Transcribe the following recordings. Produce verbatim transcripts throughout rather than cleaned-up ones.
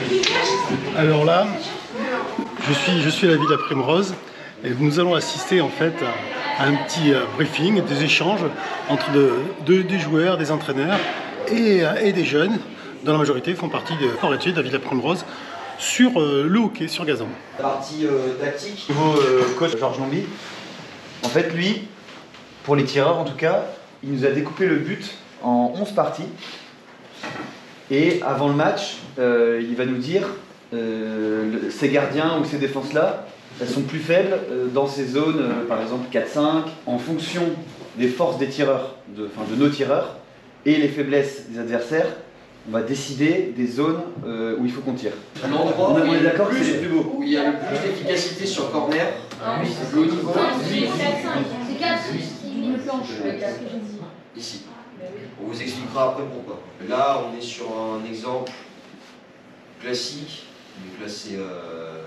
Alors là, je suis, je suis à la Villa Primrose et nous allons assister en fait à un petit briefing, des échanges entre de, de, des joueurs, des entraîneurs et, et des jeunes, dont la majorité font partie des forts études de la Villa Primrose sur euh, le hockey sur gazon. La partie euh, tactique, nouveau euh, coach Georges Lomby, en fait lui, pour les tireurs en tout cas, il nous a découpé le but en onze parties. Et avant le match, euh, il va nous dire euh, le, ces gardiens ou ces défenses-là, elles sont plus faibles euh, dans ces zones, euh, par exemple quatre cinq, en fonction des forces des tireurs, de, enfin, de nos tireurs, et les faiblesses des adversaires, on va décider des zones euh, où il faut qu'on tire. L'endroit où on est d'accord que c'est le plus beau. Où il y a le plus d'efficacité sur corner, lui c'est le haut niveau. C'est quatre, le planche, Ici. On vous expliquera après pourquoi. Là, on est sur un exemple classique. Donc là, c'est euh,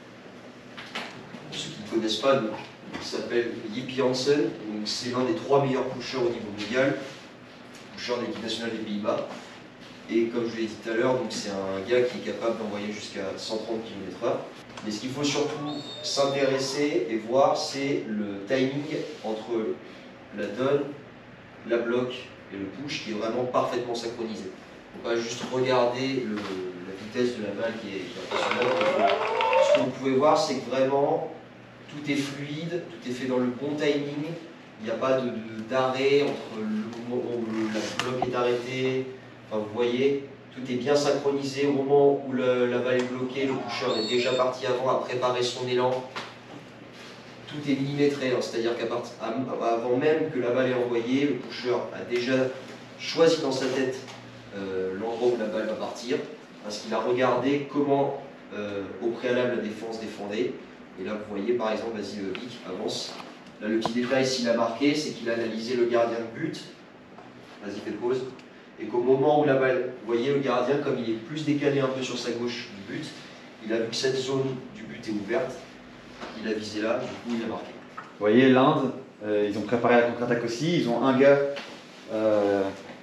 pour ceux qui ne connaissent pas, donc, il s'appelle Yippie Hansen. Donc c'est l'un des trois meilleurs pushers au niveau mondial, pusher de l'équipe nationale des Pays-Bas. Et comme je vous l'ai dit tout à l'heure, c'est un gars qui est capable d'envoyer jusqu'à cent trente kilomètres heure. Mais ce qu'il faut surtout s'intéresser et voir, c'est le timing entre la donne, la bloc et le push qui est vraiment parfaitement synchronisé. Il ne faut pas juste regarder le, la vitesse de la balle qui est, qui est impressionnante. Ce que vous pouvez voir, c'est que vraiment tout est fluide, tout est fait dans le bon timing. Il n'y a pas d'arrêt entre le moment où le, la bloc est arrêté. Enfin, vous voyez, tout est bien synchronisé. Au moment où le, la balle est bloquée, le pusher est déjà parti avant à préparer son élan. Tout est millimétré, hein. C'est-à-dire qu'avant même que la balle est envoyée, le pusher a déjà choisi dans sa tête euh, l'endroit où la balle va partir, parce qu'il a regardé comment euh, au préalable la défense défendait. Et là vous voyez par exemple, vas-y euh, Vic, avance. Là le petit détail s'il a marqué, c'est qu'il a analysé le gardien de but. Vas-y fais pause. Et qu'au moment où la balle, vous voyez le gardien, comme il est plus décalé un peu sur sa gauche du but, il a vu que cette zone du but est ouverte. Il a visé là, du coup il a marqué. Vous voyez l'Inde, euh, ils ont préparé la contre-attaque aussi, ils ont un gars euh,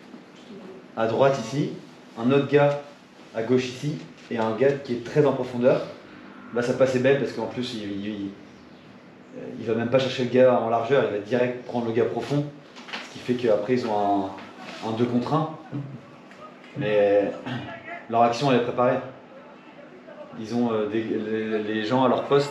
à droite ici, un autre gars à gauche ici, et un gars qui est très en profondeur. Là ça passait belle parce qu'en plus il, il, il, il va même pas chercher le gars en largeur, il va direct prendre le gars profond, ce qui fait qu'après ils ont un, un deux contre un. Mais leur action elle est préparée. Ils ont euh, des, les, les gens à leur poste,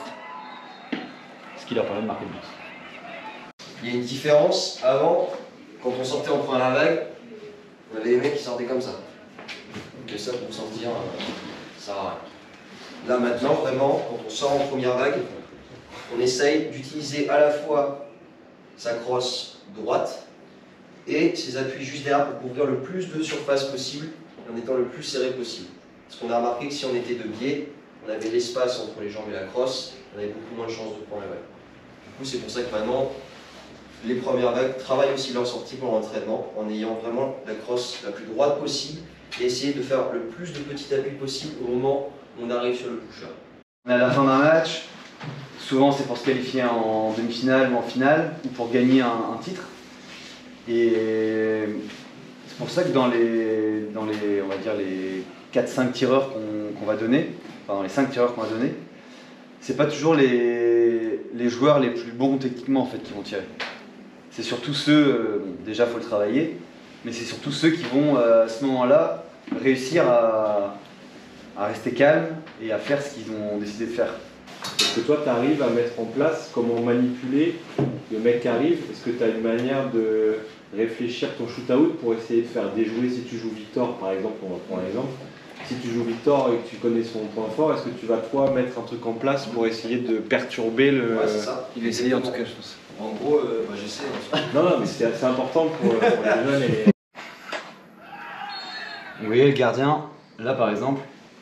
ce qui leur permet de marquer le but. Il y a une différence. Avant, quand on sortait en première vague, on avait les mecs qui sortaient comme ça. Donc ça pour sortir, euh, ça sert à rien. Là maintenant, vraiment, quand on sort en première vague, on essaye d'utiliser à la fois sa crosse droite et ses appuis juste derrière pour couvrir le plus de surface possible en étant le plus serré possible. Parce qu'on a remarqué que si on était de biais, on avait l'espace entre les jambes et la crosse, on avait beaucoup moins de chances de prendre la vague. Du coup, c'est pour ça que maintenant, les premières vagues travaillent aussi leur sortie pour l'entraînement en ayant vraiment la crosse la plus droite possible et essayer de faire le plus de petits appuis possible au moment où on arrive sur le pusher. On est à la fin d'un match, souvent c'est pour se qualifier en demi-finale ou en finale ou pour gagner un, un titre. Et c'est pour ça que dans les, dans les, on va dire les quatre cinq tireurs qu'on qu'on va donner, enfin dans les cinq tireurs qu'on va donner, c'est pas toujours les, les joueurs les plus bons techniquement en fait qui vont tirer. C'est surtout ceux, euh, bon, déjà faut le travailler, mais c'est surtout ceux qui vont euh, à ce moment-là réussir à, à rester calmes et à faire ce qu'ils ont décidé de faire. Est-ce que toi tu arrives à mettre en place comment manipuler le mec qui arrive? Est-ce que tu as une manière de réfléchir ton shoot-out pour essayer de faire déjouer, si tu joues Victor par exemple, on va prendre l'exemple, si tu joues Victor et que tu connais son point fort, est-ce que tu vas toi mettre un truc en place pour essayer de perturber le... Ouais, c'est ça. Il va essayer en tout cas je pense. En gros, euh, bah, j'essaie. Non, non, mais c'est assez important pour, pour les jeunes et les... Vous voyez le gardien, là par exemple,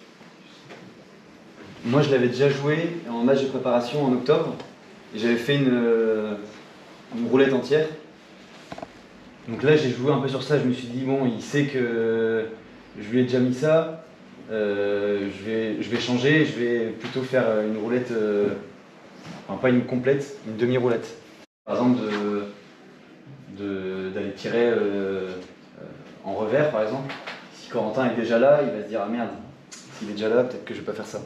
moi je l'avais déjà joué en match de préparation en octobre, et j'avais fait une, une roulette entière. Donc là j'ai joué un peu sur ça, je me suis dit bon il sait que je lui ai déjà mis ça, euh, je, vais, je vais changer, je vais plutôt faire une roulette, euh, enfin pas une complète, une demi-roulette. Par exemple d'aller tirer euh, euh, en revers par exemple. Si Corentin est déjà là, il va se dire ah merde, puisqu'il est déjà là, peut-être que je vais pas faire ça.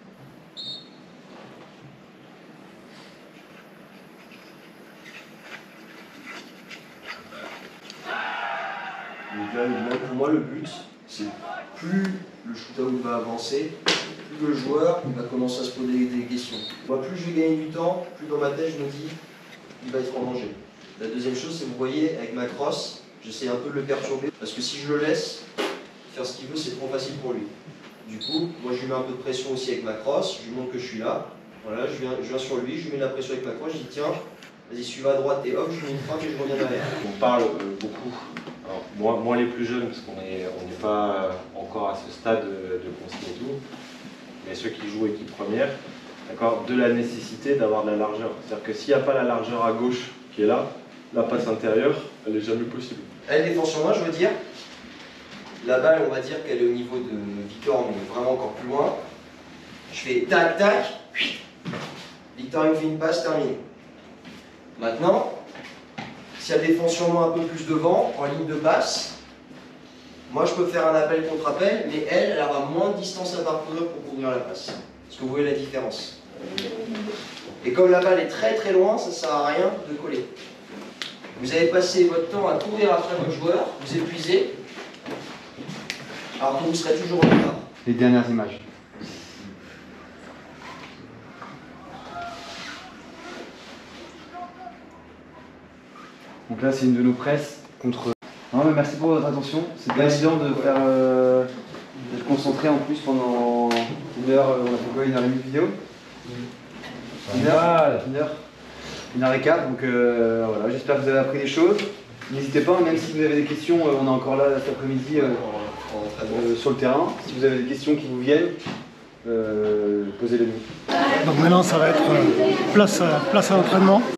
Donc là, là, pour moi, le but, c'est plus le shootout va avancer, plus le joueur il va commencer à se poser des questions. Moi, plus je vais gagner du temps, plus dans ma tête, je me dis, il va être en danger. La deuxième chose, c'est que vous voyez, avec ma crosse, j'essaie un peu de le perturber, parce que si je le laisse faire ce qu'il veut, c'est trop facile pour lui. Du coup, moi, je lui mets un peu de pression aussi avec ma crosse, je lui montre que je suis là. Voilà, je viens, je viens sur lui, je lui mets de la pression avec ma crosse, je dis, tiens, vas-y, suis à droite et hop, je lui mets une frappe et je reviens derrière. On parle euh, beaucoup, alors, moins, moins les plus jeunes, parce qu'on n'est on n'est pas encore à ce stade de, de consigne et tout, mais ceux qui jouent équipe première, d'accord, de la nécessité d'avoir de la largeur. C'est-à-dire que s'il n'y a pas la largeur à gauche qui est là, la passe intérieure, elle n'est jamais possible. Elle défend sur moi, je veux dire. La balle, on va dire qu'elle est au niveau de Victor, mais vraiment encore plus loin. Je fais tac, tac. Victor, il me fait une passe, terminée. Maintenant, si elle défend sur moi un peu plus devant, en ligne de passe, moi je peux faire un appel contre appel, mais elle, elle aura moins de distance à parcourir pour couvrir la passe. Est-ce que vous voyez la différence? Et comme la balle est très très loin, ça ne sert à rien de coller. Vous avez passé votre temps à courir après votre joueur, vous épuisez, alors que vous serez toujours en retard. Les dernières images. Donc là, c'est une de nos presses contre... Non, mais merci pour votre attention. C'est pas évident de faire... Euh, d'être concentré en plus pendant une heure. On a fait quoi? Une heure et demie de vidéo? Une heure, une heure, une heure et quart. Donc euh, voilà, j'espère que vous avez appris des choses. N'hésitez pas, même si vous avez des questions, euh, on est encore là cet après-midi euh, euh, sur le terrain. Si vous avez des questions qui vous viennent, euh, posez-les nous. Donc maintenant, ça va être euh, place à, place à l'entraînement.